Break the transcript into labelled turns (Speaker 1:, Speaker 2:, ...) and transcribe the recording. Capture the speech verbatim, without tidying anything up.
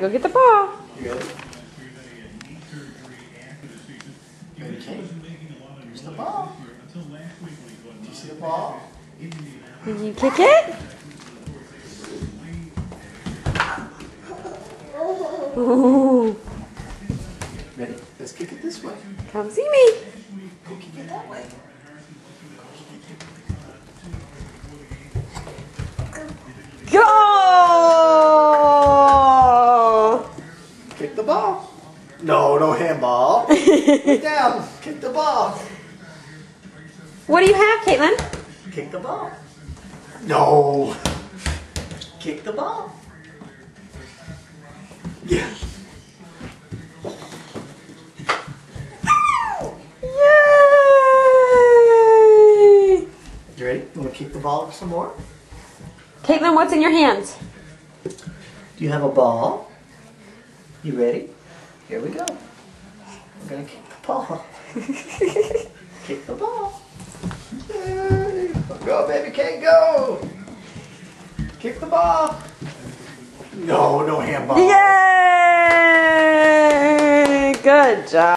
Speaker 1: go get the ball.
Speaker 2: You ready? Ready, Kate? Here's the ball. Do you see the ball?
Speaker 1: Can you kick it? Ooh.
Speaker 2: Ready? Let's kick it this way.
Speaker 1: Come see me.
Speaker 2: Go kick it that way.
Speaker 1: Go!
Speaker 2: Kick the ball. No, no handball. Put down. Kick the ball.
Speaker 1: What do you have, Caitlin?
Speaker 2: Kick the ball. No. Kick the ball. Yeah.
Speaker 1: Yay!
Speaker 2: You ready? You want to kick the ball some more?
Speaker 1: Caitlin, what's in your hands?
Speaker 2: Do you have a ball? You ready? Here we go. I'm going to kick the ball. Kick the ball. Yay. Go, baby Kate, go. Kick the ball. No, no handball.
Speaker 1: Yay! Good job.